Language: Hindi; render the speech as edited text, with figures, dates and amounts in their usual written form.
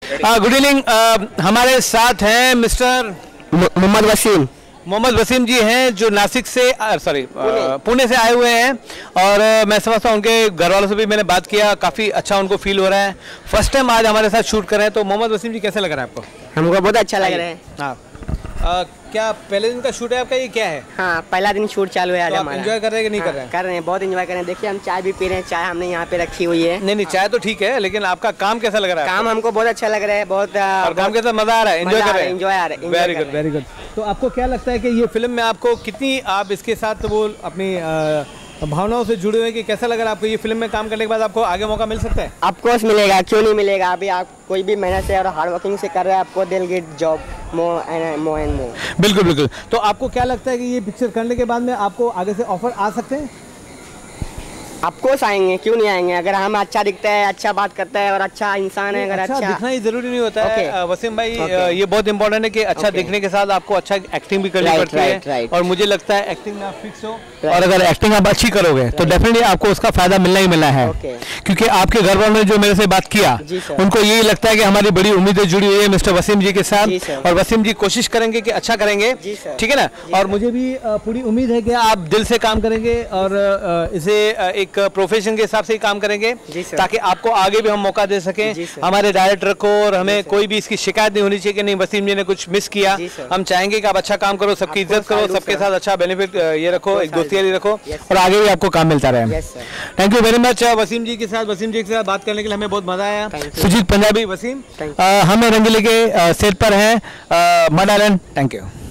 Good evening. हमारे साथ हैं मिस्टर मोहम्मद वसीम। मोहम्मद वसीम जी हैं जो नासिक से पुणे से आए हुए हैं और मैं समझता हूँ उनके घर वालों से भी मैंने बात किया, काफ़ी अच्छा उनको फील हो रहा है। फर्स्ट टाइम आज हमारे साथ शूट कर रहे हैं, तो मोहम्मद वसीम जी कैसे लग रहा है आपको? हमको बहुत अच्छा लग रहा है। हाँ, क्या पहले दिन का शूट है आपका, ये क्या है? हाँ, पहला दिन शूट चालू है आज तो हमारा। एंजॉय कर रहे हैं कि नहीं कर रहे हैं? कर रहे हैं, बहुत एंजॉय कर रहे हैं। देखिए हम चाय भी पी रहे हैं, चाय हमने यहाँ पे रखी हुई है। नहीं, चाय तो ठीक है, लेकिन आपका काम कैसा लग रहा है? काम हमको बहुत अच्छा लग रहा है, बहुत। और काम के साथ मजा आ रहा है, एंजॉय कर रहे हैं? एंजॉय आ रहा है। Very good, very good. तो आपको क्या लगता है कि ये फिल्म में आपको कितनी आप इसके साथ वो अपनी भावनाओं से जुड़े हुए कि कैसा लग रहा है आपको? ये फिल्म में काम करने के बाद आपको आगे मौका मिल सकता है? ऑफकोर्स मिलेगा, क्यों नहीं मिलेगा। अभी आप कोई भी मेहनत से और हार्ड वर्किंग से कर रहे हैं, आपको दिल get job more and more. बिल्कुल बिल्कुल। तो आपको क्या लगता है कि ये पिक्चर करने के बाद में आपको आगे से ऑफर आ सकते हैं? ऑफकोर्स आएंगे, क्यों नहीं आएंगे। अगर हम अच्छा दिखता है, अच्छा बात करता है और अच्छा इंसान है, अगर अच्छा दिखना ही जरूरी नहीं होता है वसीम भाई। ये बहुत इंपॉर्टेंट है कि अच्छा दिखने के साथ आपको अच्छा एक्टिंग भी करनी पड़ती है। और मुझे लगता है एक्टिंग में आप फिक्स हो, और अगर एक्टिंग आप अच्छी करोगे तो डेफिनेटली आपको उसका फायदा मिलना ही मिलना है। क्योंकि आपके घर वालों ने जो मेरे से बात किया, उनको यही लगता है कि हमारी बड़ी उम्मीदें जुड़ी हुई है मिस्टर वसीम जी के साथ, और वसीम जी कोशिश करेंगे कि अच्छा करेंगे, ठीक है ना। और मुझे भी पूरी उम्मीद है कि आप दिल से काम करेंगे और इसे एक प्रोफेशन के हिसाब से ही काम करेंगे, ताकि आपको आगे भी हम मौका दे सकें हमारे डायरेक्टर को, और हमें कोई भी इसकी शिकायत नहीं होनी चाहिए कि नहीं वसीम जी ने कुछ मिस किया। हम चाहेंगे कि आप अच्छा काम करो, सबकी इज्जत करो, सबके साथ अच्छा बेनिफिट ये रखो, एक दोस्ती रखो, और आगे भी आपको काम मिलता रहे। Thank you very much Wasim ji के साथ बात करने के लिए हमें बहुत मजा आया। सुजीत पंजाबी वसीम, हम रंगीले के सेट पर हैं, मड आइलैंड। Thank you.